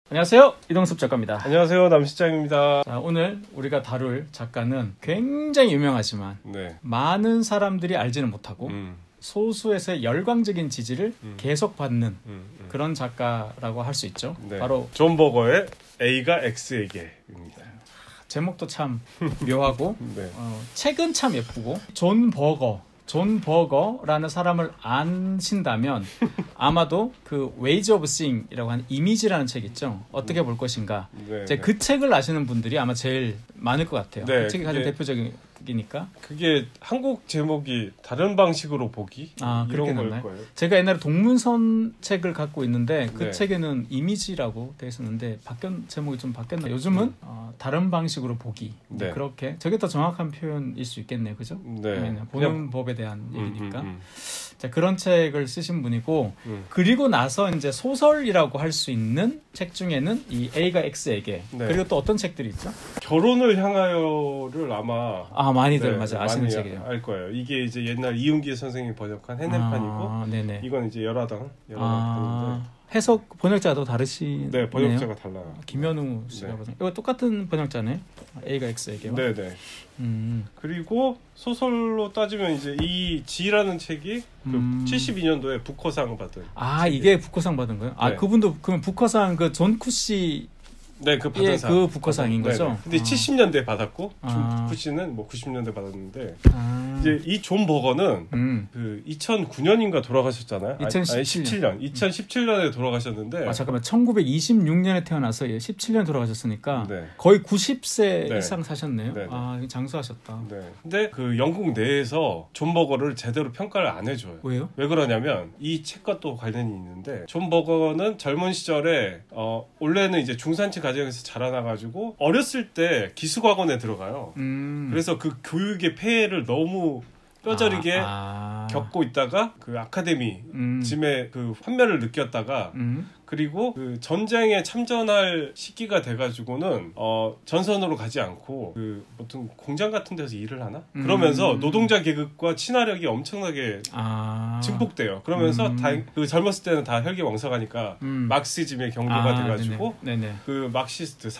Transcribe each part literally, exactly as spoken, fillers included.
안녕하세요, 이동섭 작가입니다. 안녕하세요, 남실장입니다. 자, 오늘 우리가 다룰 작가는 굉장히 유명하지만 네. 많은 사람들이 알지는 못하고 음. 소수에서의 열광적인 지지를 음. 계속 받는 음, 음. 그런 작가라고 할 수 있죠. 네. 바로 존 버거의 A가 X에게입니다. 제목도 참 묘하고 네. 어, 책은 참 예쁘고 존 버거 존 버거라는 사람을 아신다면 아마도 그 Ways of Seeing이라고 하는 이미지라는 책 있죠. 어떻게 볼 것인가. 네, 이제 네. 그 책을 아시는 분들이 아마 제일 많을 것 같아요. 네, 그 책이 가장 그게, 대표적이니까. 그게 한국 제목이 다른 방식으로 보기? 아, 그렇게 이런 났나요? 걸 거예요. 제가 옛날에 동문선 책을 갖고 있는데 그 네. 책에는 이미지라고 되어 있었는데 바뀌었, 제목이 좀 바뀌었나? 요즘은 음. 어, 다른 방식으로 보기. 네. 그렇게 저게 더 정확한 표현일 수 있겠네요. 그죠? 네. 네, 보는 그냥, 법에 대한 얘기니까. 음, 음, 음. 자, 그런 책을 쓰신 분이고 음. 그리고 나서 이제 소설이라고 할 수 있는 책 중에는 이 A가 X에게 네. 그리고 또 어떤 책들이 있죠? 결혼을 향하여를 아마 아 많이들 네, 맞아 아시는 많이 책이에요. 알 거예요. 이게 이제 옛날 이은기 선생님이 번역한 해냄판이고 아, 네네. 이건 이제 열화당 열화당 아, 판인데 해석 번역자가 더 다르시네요. 네, 번역자가 달라요. 김현우 씨가 네. 보다 이거 똑같은 번역자네. A가 X에게와. 네, 네. 음. 그리고 소설로 따지면 이제 이 지라는 책이 그 음. 칠십이 년도에 부커상 받은. 아 책이에요. 이게 부커상 받은 거예요? 아 네. 그분도 그럼 부커상 그 존 쿠시 네, 그 받은 예, 상. 그 부커상인 거죠? 네네. 근데 아. 칠십 년대에 받았고 아. 쿠시는 뭐 구십 년대 받았는데 아. 이제 이 존 버거는 음. 그 이천구 년인가 돌아가셨잖아요. 이천십칠 년. 아니, 십칠 년. 이천십칠 년에 돌아가셨는데 아 잠깐만 천구백이십육 년에 태어나서 예, 십칠 년 돌아가셨으니까 네. 거의 구십 세 네. 이상 사셨네요. 네, 네. 아 장수하셨다. 네. 근데 그 영국 내에서 존 버거를 제대로 평가를 안 해줘요. 왜요? 왜 그러냐면 이 책과 또 관련이 있는데 존 버거는 젊은 시절에 어 원래는 이제 중산층 가정에서 자라나가지고 어렸을 때 기숙학원에 들어가요. 음. 그래서 그 교육의 폐해를 너무 뼈저리게 아, 아. 겪고 있다가 그 아카데미 음. 짐의 그 환멸을 느꼈다가 음. 그리고 그 전쟁에 참전할 시기가 돼가지고는 어 전선으로 가지 않고 그 보통 공장 같은 데서 일을 하나? 음. 그러면서 노동자 계급과 친화력이 엄청나게 아. 증폭돼요. 그러면서 음. 다 그 젊었을 때는 다 혈기왕성하니까 음. 막시즘의 경로가 아, 돼가지고 네네. 네네. 그 막시스트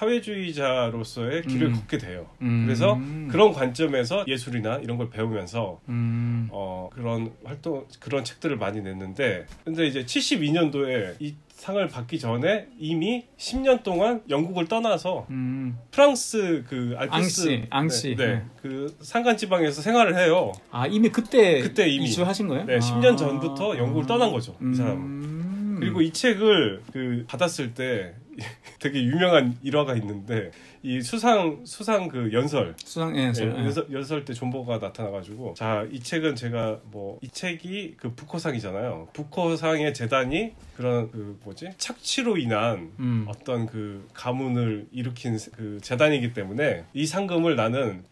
사회주의자로서의 길을 음. 걷게 돼요. 음. 그래서 그런 관점에서 예술이나 이런 걸 배우면서 음. 어 그런 활동 그런 책들을 많이 냈는데 근데 이제 칠십이 년도에 이 상을 받기 전에 이미 십 년 동안 영국을 떠나서 음. 프랑스 그 알프스 앙시, 앙시. 네, 네. 네. 그 산간 지방에서 생활을 해요. 아 이미 그때 그때 이미 이주하신 거예요? 네, 아. 십 년 전부터 영국을 떠난 거죠. 음. 이 사람은. 그리고 이 책을 그 받았을 때 되게 유명한 일화가 있는데 이 수상 수상 그 연설 수상 예, 네, 예. 연설, 연설 때 존 버거가 나타나가지고 자 이 책은 제가 뭐 이 책이 그 부커상이잖아요. 부커상의 재단이 그런 그 뭐지 착취로 인한 음. 어떤 그 가문을 일으킨 그 재단이기 때문에 이 상금을 나는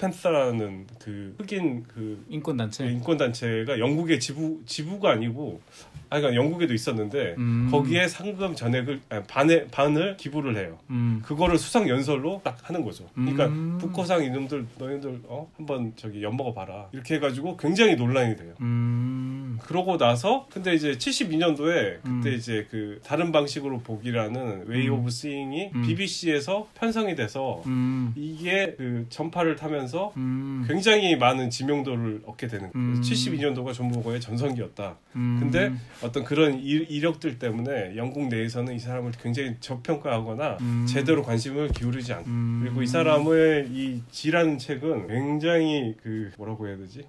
블랙팬서라는 그 흑인 그 인권 단체. 인권 단체가 영국의 지부 지부가 아니고 아 그러니까 영국에도 있었는데 음. 거기에 상금 전액을 아니, 반에 반을 기부를 해요. 음. 그거를 수상 연설로 딱 하는 거죠. 그러니까 음. 부커상 이놈들 너희들 어 한번 저기 엿먹어 봐라 이렇게 해가지고 굉장히 논란이 돼요. 음. 그러고 나서 근데 이제 칠십이 년도에 그때 음. 이제 그 다른 방식으로 보기라는 웨이 음. 오브 시잉이 음. 비비씨에서 편성이 돼서 음. 이게 그 전파를 타면서 음. 굉장히 많은 지명도를 얻게 되는 거예요. 음. 칠십이 년도가 존 버거의 전성기였다. 음. 근데 어떤 그런 일, 이력들 때문에 영국 내에서는 이 사람을 굉장히 저평가하거나 음. 제대로 관심을 기울이지 않고 음. 그리고 이 사람의 이 지라는 책은 굉장히 그 뭐라고 해야 되지?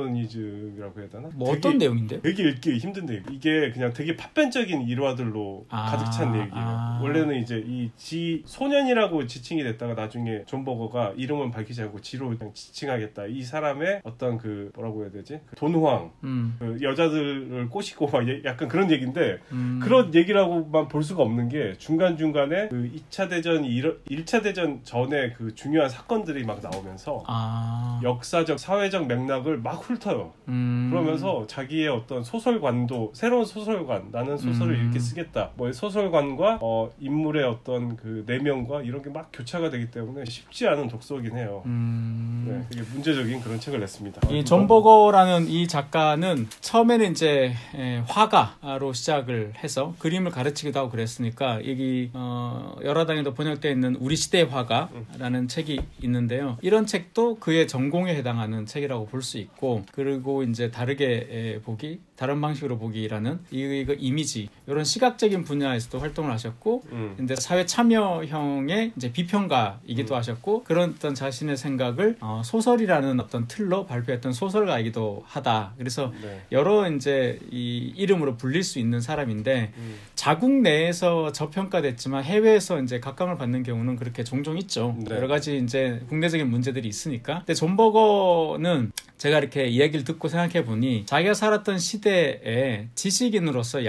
모더니즘이라고 해야 되나? 뭐 어떤 되게, 내용인데? 되게 읽기 힘든데 이게 그냥 되게 파편적인 일화들로 아. 가득 찬 얘기예요. 아. 원래는 이제 이 지 소년이라고 지칭이 됐다가 나중에 존 버거가 이름은 밝히지 않고 지로 그냥 지칭하겠다. 이 사람의 어떤 그 뭐라고 해야 되지? 그 돈황 음. 그 여자들을 꼬시고 막 약간 그런 얘기인데 음. 그런 얘기라고만 볼 수가 없는 게 중간중간에 그 이 차 대전, 일 차 대전 전에 그 중요한 사건들이 막 나오면서 아. 역사적, 사회적 맥락을 막 훑어요. 음. 그러면서 자기의 자기의 어떤 소설관도 새로운 소설관 나는 소설을 음. 이렇게 쓰겠다. 뭐 소설관과 어, 인물의 어떤 그 내면과 이런 게 막 교차가 되기 때문에 쉽지 않은 독서긴 해요. 음... 네, 되게 문제적인 그런 책을 냈습니다. 이 존 버거라는 이 작가는 처음에는 이제 에, 화가로 시작을 해서 그림을 가르치기도 하고 그랬으니까 여기 어, 열화당에도 번역되어 있는 우리 시대의 화가라는 음. 책이 있는데요. 이런 책도 그의 전공에 해당하는 책이라고 볼 수 있고, 그리고 이제 다르게 에, 보기, 다른 방식으로 보기라는 이, 이 이미지 이런 시각적인 분야에서도 활동을 하셨고, 음. 이제 사회 참여형의 이제 비평가이기도 음. 하셨고, 그런 어떤 자신의 생각을 어, 소설이라는 어떤 틀로 발표했던 소설가이기도 하다. 그래서 네. 여러 이제 이 이름으로 불릴 수 있는 사람인데 음. 자국 내에서 저평가됐지만 해외에서 이제 각광을 받는 경우는 그렇게 종종 있죠. 네. 여러 가지 이제 국내적인 문제들이 있으니까. 근데 존 버거는 제가 이렇게 이야기를 듣고 생각해 보니 자기가 살았던 시대에 지식인으로서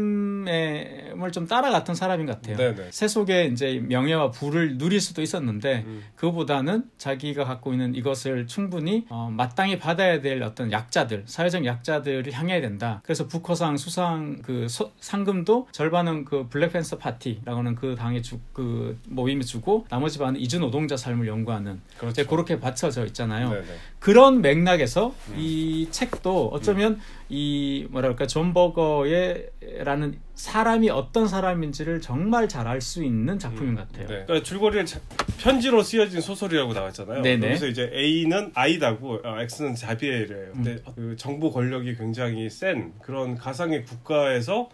양심을 좀 따라갔던 사람인 것 같아요. 네네. 세속의 이제 명예와 부를 누릴 수도 있었는데 음. 그보다는 자기가 갖고 있는 이것을 충분히 어, 마땅히 받아야 될 어떤 약자들, 사회적 약자들을 향해야 된다. 그래서 부커상 수상 그 소, 상금도 절반은 그 블랙팬서 파티라고 하는 그 당에 주, 그 모임에 주고 나머지 반은 이주 노동자 삶을 연구하는 그렇죠. 그렇게 받쳐져 있잖아요. 네네. 그런 맥락에서 음. 이 책도 어쩌면 음. 이 뭐랄까 존 버거의라는 사람이 어떤 사람인지를 정말 잘 알 수 있는 작품인 것 같아요. 네. 그러니까 줄거리를 자, 편지로 쓰여진 소설이라고 나왔잖아요. 네네. 여기서 이제 A는 아이다고 어, X는 자비엘이에요. 근데 음. 그 정부 권력이 굉장히 센 그런 가상의 국가에서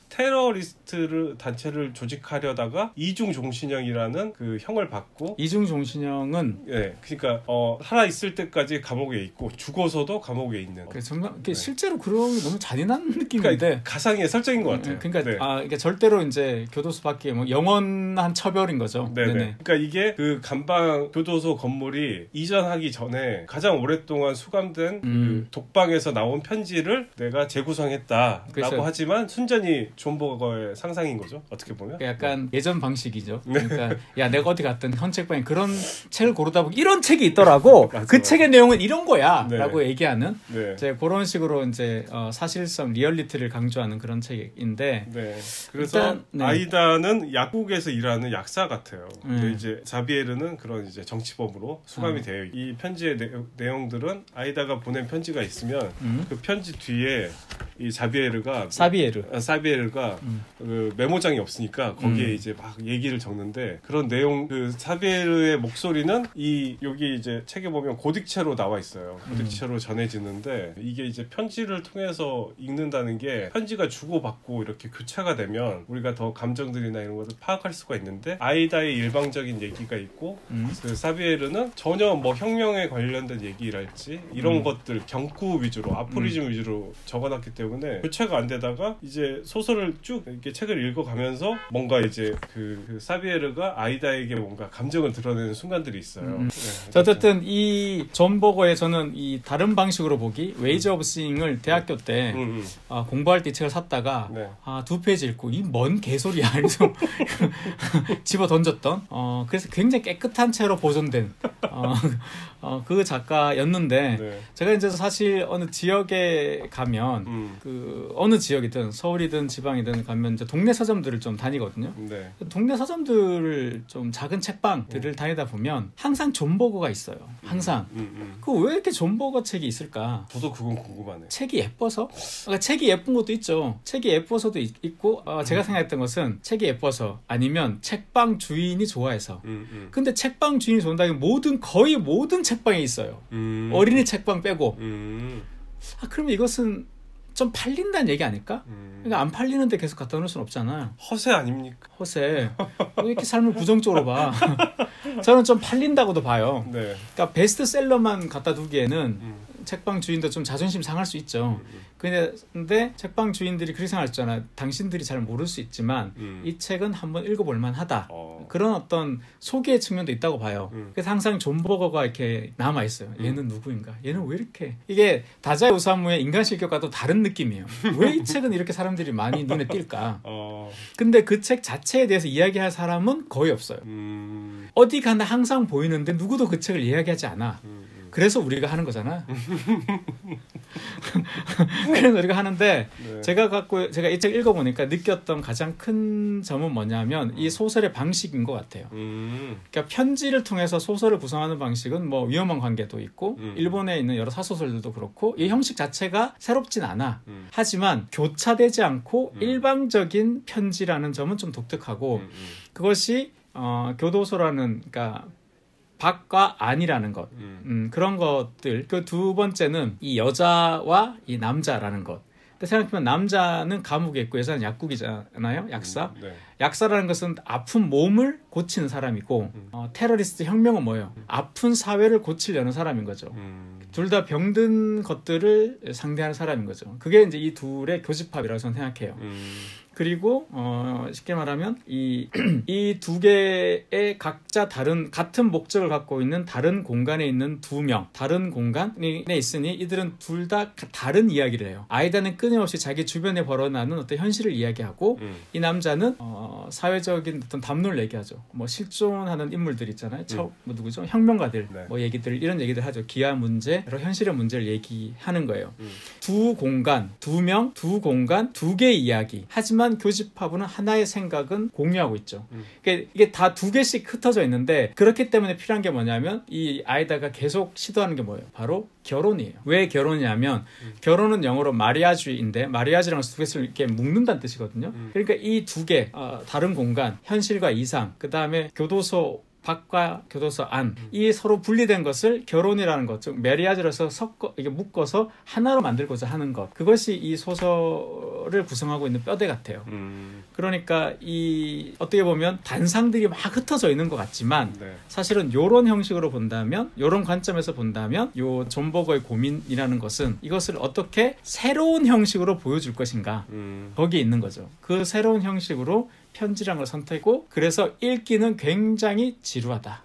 테러리스트를 단체를 조직하려다가 이중 종신형이라는 그 형을 받고 이중 종신형은 네, 그러니까 어, 살아 있을 때까지 감옥에 있고 죽어서도 감옥에 있는. 그 정말 네. 실제로 그런 너무 잔인한 느낌인데 그러니까 가상의 설정인 것 같아요. 그러니까 네. 아 이게 절대로 이제 교도소밖에 뭐 영원한 처벌인 거죠. 네네. 네네. 그러니까 이게 그 감방 교도소 건물이 이전하기 전에 가장 오랫동안 수감된 음. 그 독방에서 나온 편지를 내가 재구성했다라고 그래서, 하지만 순전히 존 버거의 상상인 거죠. 어떻게 보면. 약간 네. 예전 방식이죠. 그러니까 야 내가 어디 갔든 헌책방에 그런 책을 고르다 보니 이런 책이 있더라고. 맞아, 그 맞아. 책의 내용은 이런 거야라고 네. 얘기하는 네. 이제 그런 식으로 이제 어, 사실성 리얼리티를 강조하는 그런 책인데. 네. 그래서 일단, 네. 아이다는 약국에서 일하는 약사 같아요. 음. 근데 이제 자비에르는 그런 이제 정치범으로 수감이 음. 돼요. 이 편지의 내, 내용들은 아이다가 보낸 편지가 있으면 음. 그 편지 뒤에 이 자비에르가 사비에르 아, 사비에르가 음. 그 메모장이 없으니까 거기에 음. 이제 막 얘기를 적는데 그런 내용 그 사비에르의 목소리는 이 여기 이제 책에 보면 고딕체로 나와 있어요. 고딕체로 음. 전해지는데 이게 이제 편지를 통해서 읽는다는 게 편지가 주고받고 이렇게 교차가 되면 우리가 더 감정들이나 이런 것을 파악할 수가 있는데 아이다의 일방적인 얘기가 있고 음. 그 사비에르는 전혀 뭐 혁명에 관련된 얘기랄지 이런 음. 것들 경구 위주로 아포리즘 음. 위주로 적어놨기 때문에 교차가 안 되다가 이제 소설을 쭉 이렇게 책을 읽어가면서 뭔가 이제 그, 그 사비에르가 아이다에게 뭔가 감정을 드러내는 순간들이 있어요. 음. 네, 어쨌든 이 존 버거의 저는 이 다른 방식으로 보기 웨이즈 오브 싱을 대학교 때 음, 음. 아, 공부할 때 이 책을 샀다가 네. 아, 두 페이지 읽고 이 뭔 개소리야 그래서 집어 던졌던 어, 그래서 굉장히 깨끗한 채로 보존된 어, 어, 그 작가였는데 네. 제가 이제 사실 어느 지역에 가면 음. 그 어느 지역이든 서울이든 지방이든 가면 이제 동네 서점들을 좀 다니거든요. 네. 동네 서점들을 좀 작은 책방들을 음. 다니다 보면 항상 존 버거가 있어요. 항상. 음, 음, 음. 그 왜 이렇게 존 버거 책이 있을까? 저도 그건 궁금하네. 책이 예뻐서? 그러니까 책이 예쁜 것도 있죠. 책이 예뻐서도 있, 있고 어, 제가 음. 생각했던 것은 책이 예뻐서 아니면 책방 주인이 좋아해서. 음, 음. 근데 책방 주인이 좋아한다면 모든 거의 모든 책방에 있어요. 음. 어린이 책방 빼고. 음. 아 그러면 이것은 좀 팔린다는 얘기 아닐까? 음. 그러니까 안 팔리는데 계속 갖다 놓을 수는 없잖아요. 허세 아닙니까? 허세. 왜 이렇게 삶을 부정적으로 봐? 저는 좀 팔린다고도 봐요. 네. 그러니까 베스트셀러만 갖다 두기에는 음. 책방 주인도 좀 자존심 상할 수 있죠. 음. 근데, 근데 책방 주인들이 그렇게 생각하잖아요. 당신들이 잘 모를 수 있지만 음. 이 책은 한번 읽어볼 만하다. 어. 그런 어떤 소개의 측면도 있다고 봐요. 음. 그래서 항상 존 버거가 이렇게 남아있어요. 얘는 음. 누구인가? 얘는 왜 이렇게? 이게 다자의 오사무의 인간 실격과 또 다른 느낌이에요. 왜 이 책은 이렇게 사람들이 많이 눈에 띌까? 어. 근데 그 책 자체에 대해서 이야기할 사람은 거의 없어요. 음. 어디 가나 항상 보이는데 누구도 그 책을 이야기하지 않아. 음. 그래서 우리가 하는 거잖아. 그래서 우리가 하는데 네. 제가 갖고 제가 이 책 읽어보니까 느꼈던 가장 큰 점은 뭐냐면 음. 이 소설의 방식인 것 같아요. 음. 그러니까 편지를 통해서 소설을 구성하는 방식은 뭐 위험한 관계도 있고 음. 일본에 있는 여러 사소설들도 그렇고 이 형식 자체가 새롭진 않아. 음. 하지만 교차되지 않고 음. 일방적인 편지라는 점은 좀 독특하고 음. 음. 그것이 어, 교도소라는 그러니까 밖과 안이라는 것 음. 음, 그런 것들. 그 두 번째는 이 여자와 이 남자라는 것. 근데 생각해보면 남자는 감옥에 있고 여자는 약국이잖아요. 약사. 음, 네. 약사라는 것은 아픈 몸을 고치는 사람이고 음. 어, 테러리스트 혁명은 뭐예요? 음. 아픈 사회를 고치려는 사람인 거죠. 음. 둘 다 병든 것들을 상대하는 사람인 거죠. 그게 이제 이 둘의 교집합이라고 저는 생각해요. 음. 그리고 어, 쉽게 말하면 이 이 두 개의 각자 다른 같은 목적을 갖고 있는 다른 공간에 있는 두 명, 다른 공간에 있으니 이들은 둘 다 다른 이야기를 해요. 아이다는 끊임없이 자기 주변에 벌어나는 어떤 현실을 이야기하고 음. 이 남자는 어, 사회적인 어떤 담론을 얘기하죠. 뭐 실존하는 인물들 있잖아요. 음. 저, 뭐 누구죠? 혁명가들, 네. 뭐 얘기들 이런 얘기들 하죠. 기아 문제, 여러 현실의 문제를 얘기하는 거예요. 음. 두 공간, 두 명, 두 공간, 두 개의 이야기. 하지만 교집합은 하나의 생각은 공유하고 있죠. 음. 이게, 이게 다 두 개씩 흩어져 있는데 그렇기 때문에 필요한 게 뭐냐면 이 아이다가 계속 시도하는 게 뭐예요? 바로 결혼이에요. 왜 결혼이냐면 음. 결혼은 영어로 마리아주인데 마리아주라는 것은 두 개를 이렇게 묶는다는 뜻이거든요. 음. 그러니까 이 두 개, 어, 다른 공간, 현실과 이상, 그 다음에 교도소 밖과 교도소 안, 음. 이 서로 분리된 것을 결혼이라는 것, 즉 메리아즈로서 섞어 이게 묶어서 하나로 만들고자 하는 것, 그것이 이 소설을 구성하고 있는 뼈대 같아요. 음. 그러니까 이 어떻게 보면 단상들이 막 흩어져 있는 것 같지만 네. 사실은 이런 형식으로 본다면, 이런 관점에서 본다면, 요 존 버거의 고민이라는 것은 이것을 어떻게 새로운 형식으로 보여줄 것인가, 음. 거기에 있는 거죠. 그 새로운 형식으로 편지라는 걸 선택했고 그래서 읽기는 굉장히 지루하다.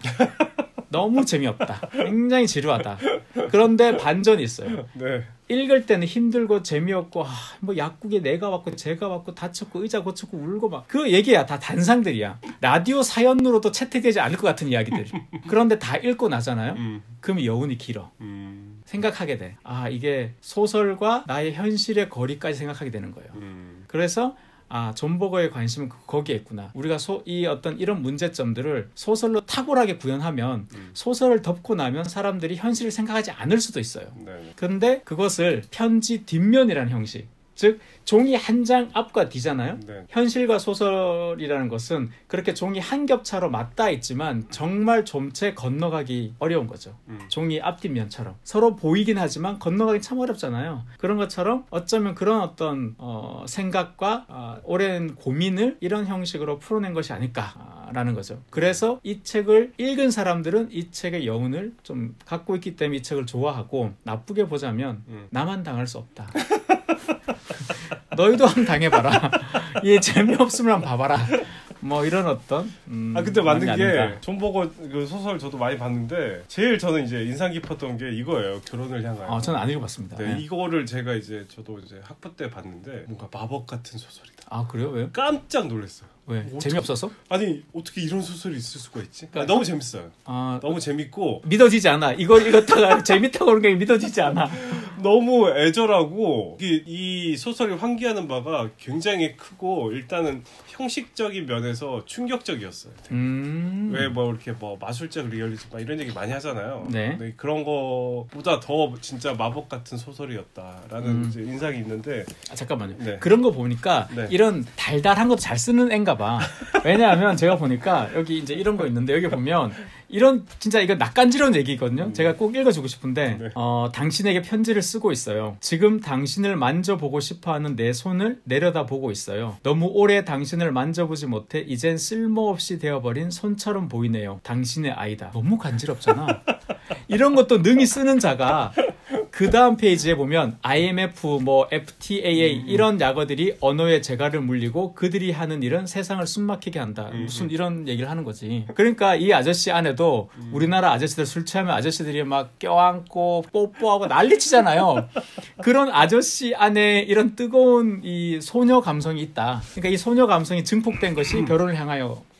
너무 재미없다. 굉장히 지루하다. 그런데 반전이 있어요. 네. 읽을 때는 힘들고 재미없고 아, 뭐 약국에 내가 왔고 제가 왔고 다쳤고 의자 고쳤고 울고 막 그 얘기야. 다 단상들이야. 라디오 사연으로도 채택되지 않을 것 같은 이야기들. 그런데 다 읽고 나잖아요. 음. 그럼 여운이 길어. 음. 생각하게 돼. 아 이게 소설과 나의 현실의 거리까지 생각하게 되는 거예요. 음. 그래서 아, 존 버거의 관심은 거기에 있구나. 우리가 소, 이 어떤 이런 문제점들을 소설로 탁월하게 구현하면 음. 소설을 덮고 나면 사람들이 현실을 생각하지 않을 수도 있어요. 네. 그런데 그것을 편지 뒷면이라는 형식, 즉 종이 한 장 앞과 뒤잖아요. 네. 현실과 소설이라는 것은 그렇게 종이 한 겹차로 맞닿아 있지만 정말 좀채 건너가기 어려운 거죠. 음. 종이 앞뒷면처럼 서로 보이긴 하지만 건너가기 참 어렵잖아요. 그런 것처럼 어쩌면 그런 어떤 어, 생각과 어, 오랜 고민을 이런 형식으로 풀어낸 것이 아닐까라는 거죠. 그래서 이 책을 읽은 사람들은 이 책의 여운을 좀 갖고 있기 때문에 이 책을 좋아하고, 나쁘게 보자면 음. 나만 당할 수 없다. 너희도 한번 당해봐라. 얘 재미없으면 한번 봐봐라. 뭐 이런 어떤 음, 아 근데 맞는 게 존 버거 그 소설 저도 많이 봤는데 제일 저는 이제 인상 깊었던 게 이거예요. 결혼을 향하여. 아 저는 안 읽어봤습니다. 네, 네. 이거를 제가 이제 저도 이제 학부 때 봤는데 뭔가 마법 같은 소설이다. 아 그래요? 왜요? 깜짝 놀랐어요. 왜? 어떻게, 재미없어서? 아니 어떻게 이런 소설이 있을 수가 있지? 그러니까, 아, 너무 재밌어요. 아, 너무 재밌고 믿어지지 않아. 이걸 읽었다가 재밌다고 그런 게 믿어지지 않아. 너무 애절하고 이, 이 소설이 환기하는 바가 굉장히 크고 일단은 형식적인 면에서 충격적이었어요. 음. 왜 뭐 이렇게 뭐 마술적 리얼리즘 이런 얘기 많이 하잖아요. 네. 근데 그런 거보다 더 진짜 마법 같은 소설이었다라는 음. 이제 인상이 있는데 아, 잠깐만요. 네. 그런 거 보니까 네. 이런 달달한 것도 잘 쓰는 앤가 봐. 왜냐하면 제가 보니까 여기 이제 이런 거 있는데 여기 보면 이런 진짜 이거 낯간지러운 얘기거든요. 음. 제가 꼭 읽어주고 싶은데 네. 어, 당신에게 편지를 쓰고 있어요. 지금 당신을 만져보고 싶어하는 내 손을 내려다보고 있어요. 너무 오래 당신을 만져보지 못해 이젠 쓸모없이 되어버린 손처럼 보이네요. 당신의 아이다. 너무 간지럽잖아. 이런 것도 능히 쓰는 자가 그 다음 페이지에 보면 아이엠에프, 뭐 에프티에이에이 음. 이런 약어들이 언어의 재갈을 물리고 그들이 하는 일은 세상을 숨막히게 한다. 음. 무슨 이런 얘기를 하는 거지. 그러니까 이 아저씨 안에도 음. 우리나라 아저씨들 술 취하면 아저씨들이 막 껴안고 뽀뽀하고 난리치잖아요. 그런 아저씨 안에 이런 뜨거운 이 소녀 감성이 있다. 그러니까 이 소녀 감성이 증폭된 것이 음. 결혼을 향하여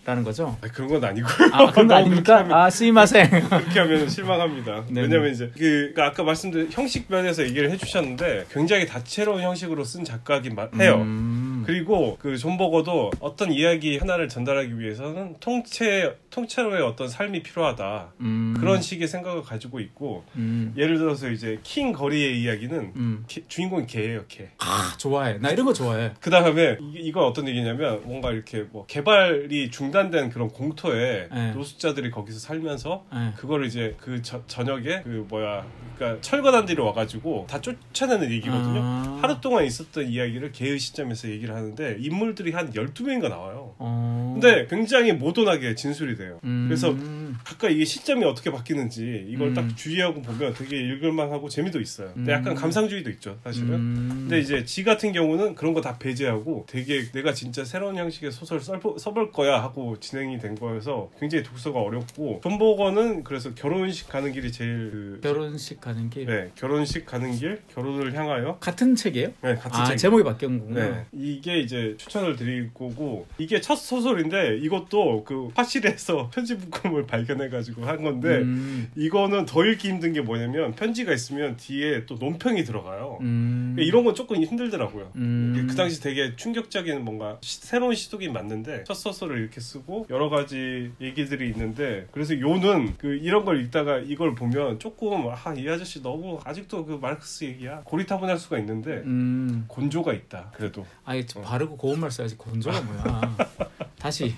라는 거죠? 아, 그런 건 아니고. 아, 그런 거 아닙니까? 아, 스이마생. 그렇게 하면 실망합니다. 네네. 왜냐면 이제 그 그러니까 아까 말씀드린 형식 면에서 얘기를 해주셨는데 굉장히 다채로운 형식으로 쓴 작가긴 해요. 음. 그리고 그 존 버거도 어떤 이야기 하나를 전달하기 위해서는 통체 통째로의 어떤 삶이 필요하다. 음. 그런 식의 생각을 가지고 있고 음. 예를 들어서 이제 킹 거리의 이야기는 음. 개, 주인공이 개예요, 개. 아, 좋아해. 나 이런 거 좋아해. 그 다음에 이건 어떤 얘기냐면 뭔가 이렇게 뭐 개발이 중단된 그런 공터에 네. 노숙자들이 거기서 살면서 네. 그거를 이제 그 저, 저녁에 그 뭐야 그러니까 철거단들이 와가지고 다 쫓아내는 얘기거든요. 아. 하루 동안 있었던 이야기를 개의 시점에서 얘기를 하는데 인물들이 한 열두 명인가 나와요. 어. 근데 굉장히 모던하게 진술이 돼요. 음. 그래서 각각 이게 시점이 어떻게 바뀌는지 이걸 음. 딱 주의하고 보면 되게 읽을만하고 재미도 있어요. 근데 음. 약간 감상주의도 있죠, 사실은. 음. 근데 이제 지 같은 경우는 그런 거 다 배제하고 되게 내가 진짜 새로운 형식의 소설을 써볼, 써볼 거야 하고 진행이 된 거여서 굉장히 독서가 어렵고 존 버거는 그래서 결혼식 가는 길이 제일 그, 결혼식 가는 길. 네, 결혼식 가는 길, 결혼을 향하여 같은 책이에요? 네, 같은 아, 책. 제목이 바뀐 거구나. 네, 이게 이제 추천을 드릴 거고 이게 첫 소설인데 이것도 그 화실에서 편지 묶음을 발견해가지고 한 건데 음. 이거는 더 읽기 힘든 게 뭐냐면 편지가 있으면 뒤에 또 논평이 들어가요. 음. 이런 건 조금 힘들더라고요. 음. 그 당시 되게 충격적인 뭔가 시, 새로운 시도긴 맞는데 첫 소설을 이렇게 쓰고 여러 가지 얘기들이 있는데 그래서 요는 그 이런 걸 읽다가 이걸 보면 조금 아, 이 아저씨 너무 아직도 그 마르크스 얘기야 고리타분할 수가 있는데 음. 곤조가 있다. 그래도 아니, 어. 바르고 고운말 써야지. 건조가 뭐야. 다시.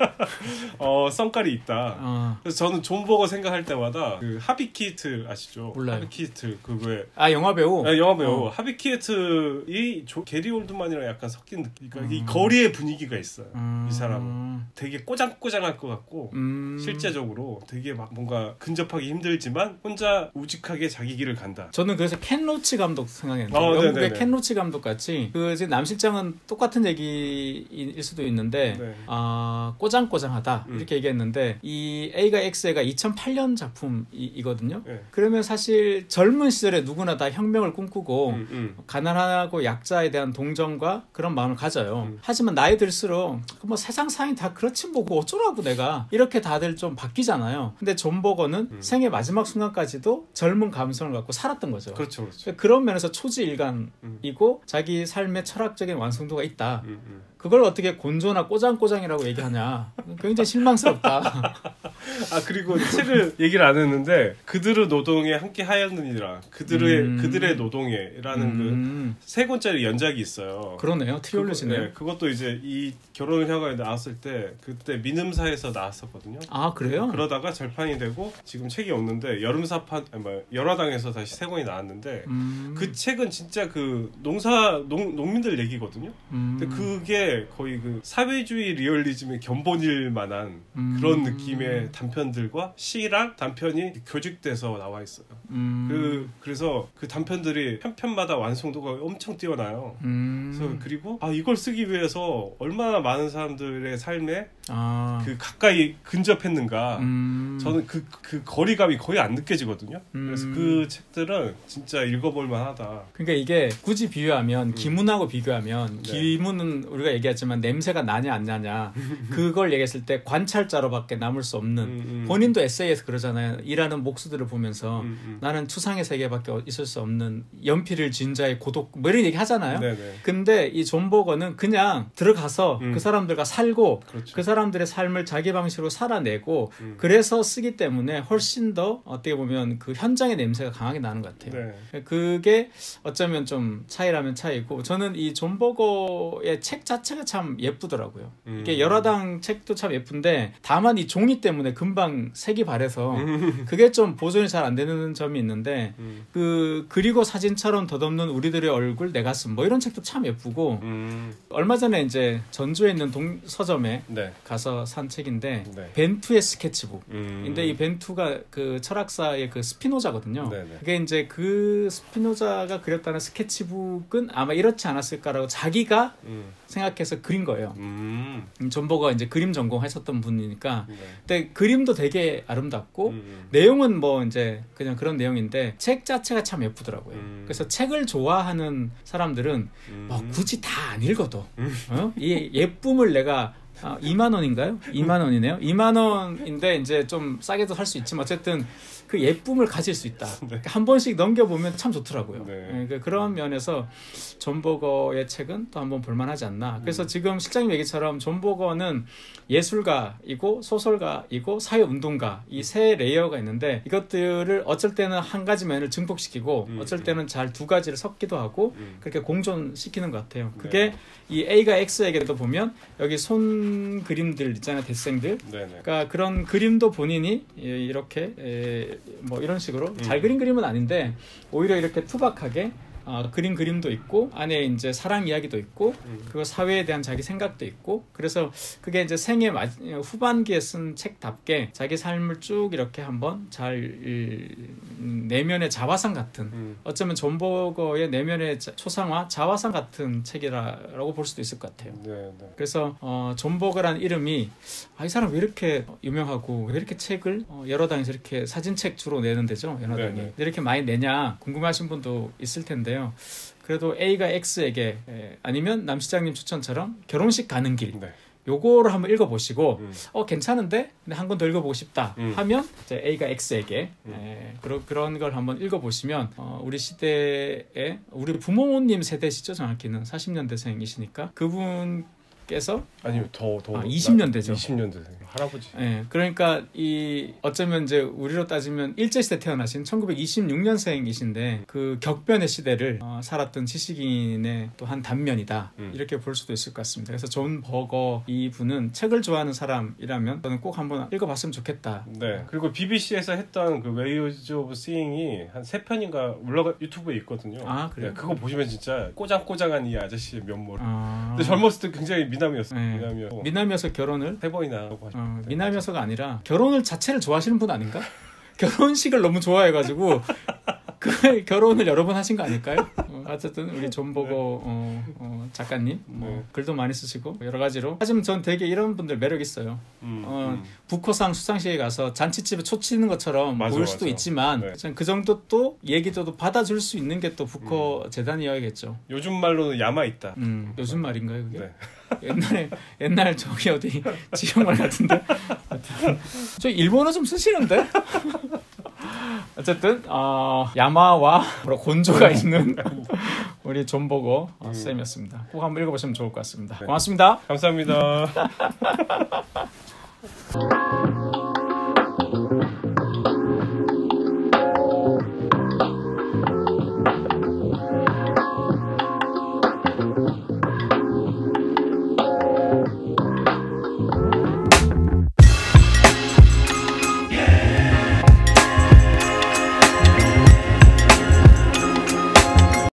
어 썬깔이 있다. 어. 그래서 저는 존 버거 생각할 때마다 그 하비 키트 아시죠? 몰라요. 하비 키트 그거에 아, 영화 배우? 아, 영화 배우 어. 하비 키트이 조, 게리 올드만이랑 약간 섞인 느낌. 그러니까 이 음. 거리의 분위기가 있어요. 음. 이 사람은 되게 꼬장꼬장할 것 같고 음. 실제적으로 되게 막 뭔가 근접하기 힘들지만 혼자 우직하게 자기 길을 간다. 저는 그래서 켄 로치 감독 생각했는데 어, 영국의 네네네. 켄 로치 감독 같이 그 지금 남실장은 똑같은 얘기일 수도 있는데 네. 아 꼬장꼬장하다 음. 이렇게 얘기했는데 이 A가 X가 이천팔 년 작품이거든요. 네. 그러면 사실 젊은 시절에 누구나 다 혁명을 꿈꾸고 음, 음. 가난하고 약자에 대한 동정과 그런 마음을 가져요. 음. 하지만 나이 들수록 뭐 세상 사인 다 그렇지 뭐 어쩌라고 내가 이렇게 다들 좀 바뀌잖아요. 근데 존 버거는 음. 생애 마지막 순간까지도 젊은 감성을 갖고 살았던 거죠. 그렇죠, 그렇죠. 그런 면에서 초지일관이고 음. 자기 삶의 철학적인 완성도가 있다. 음, 음. 그걸 어떻게 곤조나 꼬장꼬장이라고 얘기하냐. 굉장히 실망스럽다. 아 그리고 책을 얘기를 안 했는데 그들의 노동에 함께 하였느니라 그들의 음. 그들의 노동에라는 음. 그 세 권짜리 연작이 있어요. 그러네요. 트리올로지네요. 그거, 네, 그것도 이제 이 결혼을 향하여 나왔을 때 그때 민음사에서 나왔었거든요. 아, 그래요? 그러다가 절판이 되고 지금 책이 없는데 여름사판 아니 뭐 열화당에서 다시 세 권이 나왔는데 음. 그 책은 진짜 그 농사 농 농민들 얘기거든요. 음. 근데 그게 거의 그 사회주의 리얼리즘의 견본일 만한 음. 그런 느낌의 단편들과 시랑 단편이 교직돼서 나와 있어요. 음. 그 그래서 그 단편들이 편편마다 완성도가 엄청 뛰어나요. 음. 그래서 그리고 아 이걸 쓰기 위해서 얼마나 많은 사람들의 삶에 아. 그 가까이 근접했는가. 음. 저는 그, 그 거리감이 거의 안 느껴지거든요. 음. 그래서 그 책들은 진짜 읽어볼 만하다. 그러니까 이게 굳이 비유하면 음. 기문하고 비교하면 네. 기문은 우리가 얘기했지만 냄새가 나냐 안 나냐 그걸 얘기했을 때 관찰자로밖에 남을 수 없는 음, 음. 본인도 에세이에서 그러잖아요. 일하는 목수들을 보면서 음, 음. 나는 추상의 세계밖에 있을 수 없는 연필을 쥔 자의 고독 뭐 이런 얘기 하잖아요. 네네. 근데 이 존 버거는 그냥 들어가서 음. 그 사람들과 살고 그렇죠. 그 사람들의 삶을 자기 방식으로 살아내고 음. 그래서 쓰기 때문에 훨씬 더 어떻게 보면 그 현장의 냄새가 강하게 나는 것 같아요. 네. 그게 어쩌면 좀 차이라면 차이고 저는 이 존 버거의 책 자체가 참 예쁘더라고요. 음. 이게 열화당 책도 참 예쁜데 다만 이 종이 때문에 금방 색이 바래서 음. 그게 좀 보존이 잘 안 되는 점이 있는데 음. 그 그리고 사진처럼 덧없는 우리들의 얼굴 내 가슴 뭐 이런 책도 참 예쁘고 음. 얼마 전에 이제 전주에 있는 동 서점에 네. 가서 산 책인데 네. 벤투의 스케치북. 음. 근데 이 벤투가 그 철학사의 그 스피노자거든요. 네네. 그게 이제 그 스피노자가 그렸다는 스케치북은 아마 이렇지 않았을까라고 자기가 음. 생각해서 그린 거예요. 음. 음, 존 버거가 이제 그림 전공했었던 분이니까. 네. 근데 그림도 되게 아름답고 음. 내용은 뭐 이제 그냥 그런 내용인데 책 자체가 참 예쁘더라고요. 음. 그래서 책을 좋아하는 사람들은 음. 뭐 굳이 다 안 읽어도 어? 이 예쁨을 내가 아, 이만 원인가요? 이만 원이네요. 이만 원인데 이제 좀 싸게도 살 수 있지만 어쨌든 그 예쁨을 가질 수 있다. 네. 한 번씩 넘겨보면 참 좋더라고요. 네. 네, 그런 면에서 존 보거의 책은 또 한번 볼만하지 않나. 그래서 음. 지금 실장님 얘기처럼 존 보거는 예술가이고 소설가이고 사회운동가 이 세 레이어가 있는데 이것들을 어쩔 때는 한 가지 면을 증폭시키고 음, 어쩔 때는 잘 두 가지를 섞기도 하고 음. 그렇게 공존시키는 것 같아요. 그게 네. 이 A가 X에게도 보면 여기 손 그림들 있잖아요. 대생들. 네네. 그러니까 그런 그림도 본인이 이렇게 뭐 이런 식으로 음. 잘 그린 그림은 아닌데 오히려 이렇게 투박하게 어, 그린 그림도 있고 안에 이제 사랑 이야기도 있고 음. 그리고 사회에 대한 자기 생각도 있고 그래서 그게 이제 생애 마, 후반기에 쓴 책답게 자기 삶을 쭉 이렇게 한번 잘 음, 내면의 자화상 같은 음. 어쩌면 존 보거의 내면의 자, 초상화 자화상 같은 책이라고 볼 수도 있을 것 같아요. 네, 네. 그래서 어, 존 보거라는 이름이 아, 이 사람 왜 이렇게 유명하고 왜 이렇게 책을 어, 여러 당에서 이렇게 사진책 주로 내는 데죠. 여러 당이 네, 네. 이렇게 많이 내냐 궁금하신 분도 있을 텐데 그래도 A가 X에게 아니면 남 시장님 추천처럼 결혼식 가는 길 네. 요거를 한번 읽어보시고 음. 어 괜찮은데 근데 한 권 더 읽어보고 싶다 음. 하면 이제 A가 X에게 음. 에, 그런 그런 걸 한번 읽어보시면 어, 우리 시대에 우리 부모님 세대시죠 정확히는 사십 년대생이시니까 그분 께서 아니요 더 더 아, 이십 년대죠. 이십 년대생 할아버지. 네, 그러니까 이 어쩌면 이제 우리로 따지면 일제 시대 태어나신 천구백이십육 년생이신데 그 격변의 시대를 어, 살았던 지식인의 또 한 단면이다 음. 이렇게 볼 수도 있을 것 같습니다. 그래서 존 버거 이 분은 책을 좋아하는 사람이라면 저는 꼭 한번 읽어봤으면 좋겠다. 네. 그리고 비비씨에서 했던 그 웨이즈 오브 시잉이 한 세 편인가 올라가 유튜브에 있거든요. 아 그래요? 네, 그거 보시면 진짜 꼬장꼬장한 이 아저씨의 면모를. 아... 근데 젊었을 때 굉장히 미남이었어요. 네. 미남이었고. 미남이어서 결혼을 세 번이나 하고 하셨어요. 어, 미남이어서가 아니라 결혼을 자체를 좋아하시는 분 아닌가? 결혼식을 너무 좋아해가지고 그 결혼을 여러 번 하신 거 아닐까요? 어, 어쨌든 우리 존 보거 어, 어, 작가님 뭐 네. 글도 많이 쓰시고 여러 가지로 하지만 전 되게 이런 분들 매력 있어요. 음, 어, 음. 부커상 수상식에 가서 잔치집에 초 치는 것처럼 맞아, 보일 수도 맞아. 있지만 네. 그 정도 또 얘기도 받아줄 수 있는 게 또 부커 음. 재단이어야겠죠. 요즘 말로는 야마 있다. 음, 요즘 말인가요 그게? 네. 옛날에 옛날 저기 어디 지역말 같은데 저 일본어 좀 쓰시는데 어쨌든 어, 야마와 곤조가 있는 우리 존 보거 음. 쌤이었습니다. 꼭 한번 읽어보시면 좋을 것 같습니다. 네. 고맙습니다. 감사합니다.